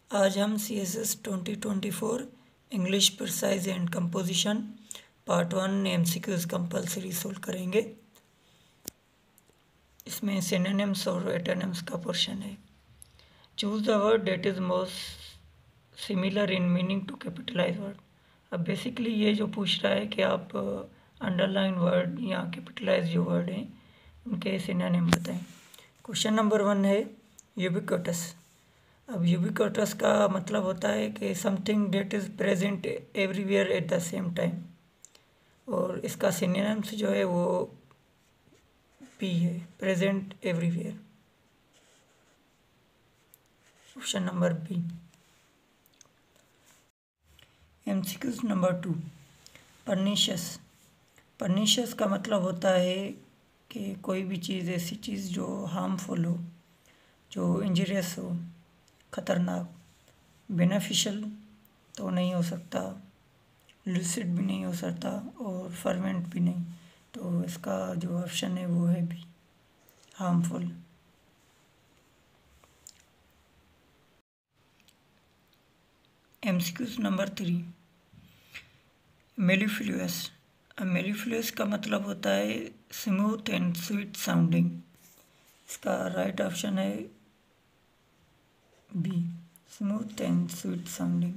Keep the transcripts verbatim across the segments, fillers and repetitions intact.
आज हम C S S twenty twenty four English precise and composition part one M C Qs compulsory solve करेंगे। इसमें synonyms और antonyms का portion है। Choose the word that is most similar in meaning to capitalise word. अब basically ये जो पूछ रहा है कि आप अंडरलाइन वर्ड या कैपिटलाइज जो वर्ड हैं उनके सिनोनिम बताएं। क्वेश्चन नंबर वन है यूबिक्विटस। अब यूबिक्विटस का मतलब होता है कि something that is present everywhere at the same time, और इसका सिनोनिम्स जो है वो पी है, present everywhere. Option number B. MCQs number two, pernicious. Pernicious का मतलब होता है कि कोई भी चीज़, ऐसी चीज़ जो हार्मफुल हो, जो इंजरियस हो, खतरनाक। बेनिफिशियल तो नहीं हो सकता, लूसिड भी नहीं हो सकता, और फर्वेंट भी नहीं। तो इसका जो ऑप्शन है वो है B, harmful. MCQs number three, mellifluous. Mellifluous का मतलब होता है स्मूथ एंड स्वीट साउंडिंग। इसका राइट ऑप्शन है B, smooth and sweet sounding.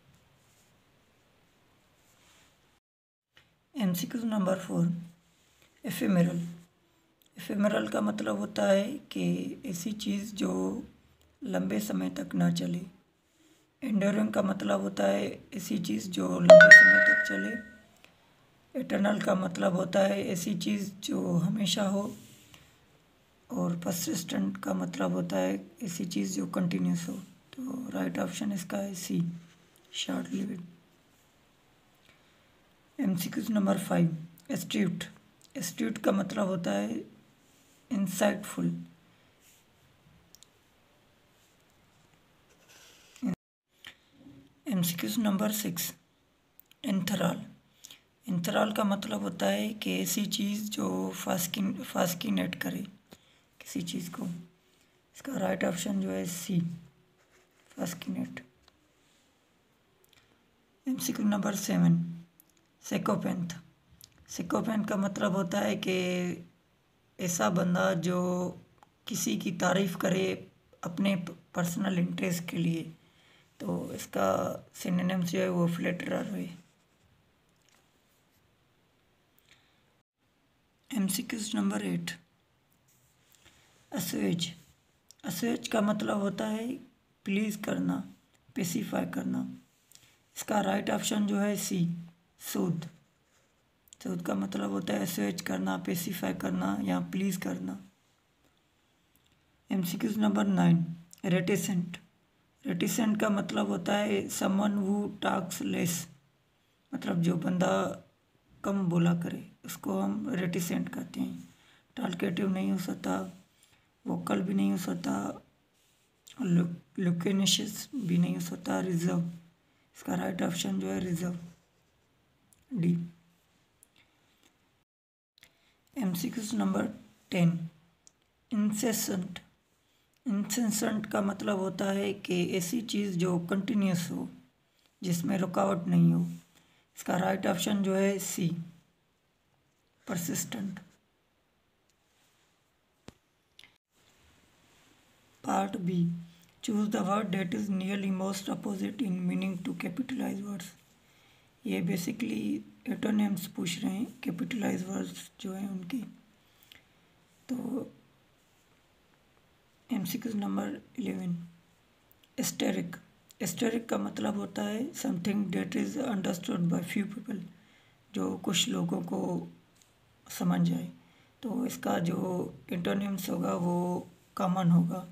MCQs number four, ephemeral. Ephemeral का मतलब होता है कि ऐसी चीज़ जो लंबे समय तक ना चले। एंड्योरिंग का मतलब होता है ऐसी चीज़ जो लंबे समय तक चले। इटर्नल का मतलब होता है ऐसी चीज़ जो हमेशा हो। और परसिस्टेंट का मतलब होता है ऐसी चीज़ जो कंटिन्यूस हो। तो राइट ऑप्शन इसका है C, short lived. MCQs number five, astute. Astute का मतलब होता है insightful. MCQs number six, enthral. Enthral का मतलब होता है कि ऐसी चीज़ जो फास्किन फास्किनेट करे किसी चीज़ को। इसका राइट ऑप्शन जो है C, fascinate. MCQ number seven, psychopath. Psychopath का मतलब होता है कि ऐसा बंदा जो किसी की तारीफ़ करे अपने पर्सनल इंटरेस्ट के लिए। तो इसका सिनोनिम्स जो है वो फ्लैटरर है। MCQs number eight, assuage. Assuage का मतलब होता है प्लीज़ करना, पेसिफाई करना। इसका राइट ऑप्शन जो है सी, सूद। सूद का मतलब होता है असवेज करना, पेसिफाई करना या प्लीज़ करना। MCQs number nine, reticent. Reticent का मतलब होता है समवन हु टॉक्स लेस। मतलब जो बंदा कम बोला करे उसको हम रेटिसेंट कहते हैं। टॉल्केटिव नहीं हो सकता, वोकल भी नहीं हो सकता, लुकेनिशियस भी नहीं हो सकता, रिजर्व। इसका राइट ऑप्शन जो है reserve, D. MCQs number ten, incessant. Incessant का मतलब होता है कि ऐसी चीज़ जो कंटिन्यूस हो, जिसमें रुकावट नहीं हो। इसका राइट ऑप्शन जो है C, persistent. Part B, choose the word that is nearly most opposite in meaning to capitalise words. ये बेसिकली एटोनिम्स पूछ रहे हैं, कैपिटलाइज वर्ड्स जो हैं उनके। तो MCQs number eleven, esoteric. Esoteric का मतलब होता है something that is understood by few people, जो कुछ लोगों को समझ जाए। तो इसका जो एंटोनिम्स होगा वो कॉमन होगा,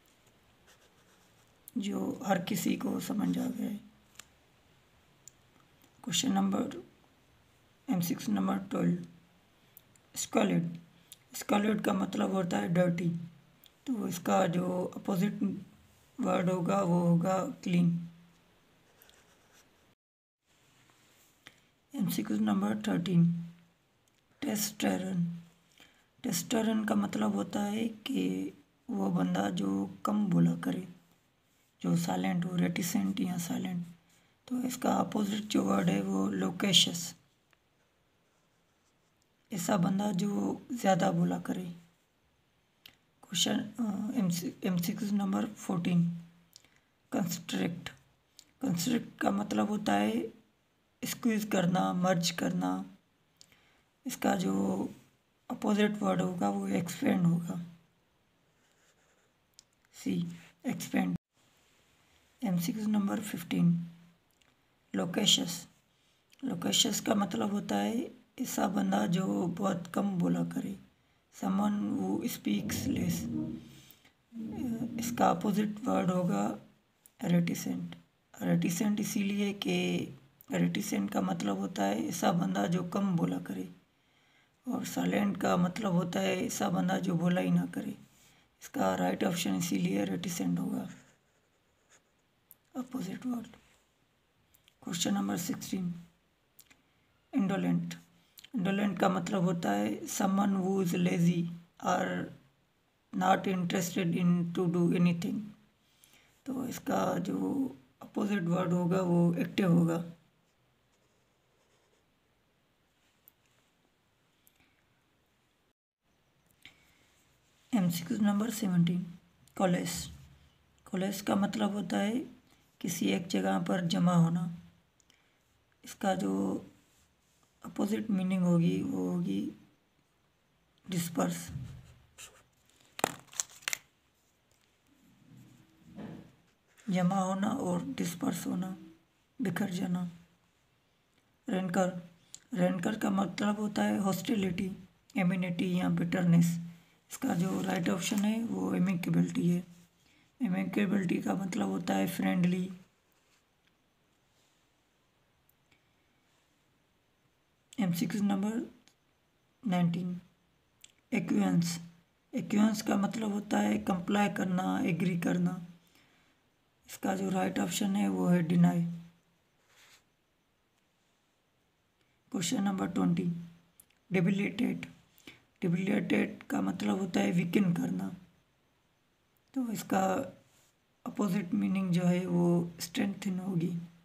जो हर किसी को समझ आ गया है। Question number MCQ number twelve, squalid. Squalid का मतलब होता है डर्टी। तो इसका जो अपोजिट वर्ड होगा वो होगा clean. MCQ number thirteen, testosterone. Testosterone का मतलब होता है कि वो बंदा जो कम बोला करे, जो साइलेंट हो, रेटिसेंट या साइलेंट। तो इसका अपोजिट जो वर्ड है वो लोकेशियस, ऐसा बंदा जो ज़्यादा बोला करे। Question M C M C Q number fourteen, constrict. Constrict का मतलब होता है स्क्वीज करना, मर्ज करना। इसका जो अपोजिट वर्ड होगा वो एक्सपेंड होगा, C expand. M C Q number fifteen, loquacious. Loquacious का मतलब होता है ऐसा बंदा जो बहुत कम बोला करे, समवन हु स्पीक्स लेस। इसका अपोजिट वर्ड होगा रेटिसेंट। रेटिसेंट इसीलिए कि रेटिसेंट का मतलब होता है ऐसा बंदा जो कम बोला करे, और साइलेंट का मतलब होता है ऐसा बंदा जो बोला ही ना करे। इसका राइट ऑप्शन इसीलिए रेटिसेंट होगा, opposite word. Question number sixteen, indolent. Indolent का मतलब होता है समवन हु इज लेजी और not interested in to do anything. तो इसका जो अपोजिट वर्ड होगा वो एक्टिव होगा। MCQ number seventeen, college. College का मतलब होता है किसी एक जगह पर जमा होना। इसका जो अपोजिट मीनिंग होगी वो होगी डिस्पर्स। जमा होना और डिस्पर्स होना, बिखर जाना। रेनकर। रेनकर का मतलब होता है हॉस्टिलिटी, एमिनिटी या बिटरनेस। इसका जो राइट ऑप्शन है वो एमिकेबिलिटी है। एमिकेबिलिटी का मतलब होता है friendly. MCQ number nineteen, acquiesce. Acquiesce का मतलब होता है कंप्लाई करना, एग्री करना। इसका जो राइट ऑप्शन है वो है deny. Question number twenty, debilitate. Debilitate का मतलब होता है वीकन करना। तो इसका अपोजिट मीनिंग जो है वो स्ट्रेंथन होगी।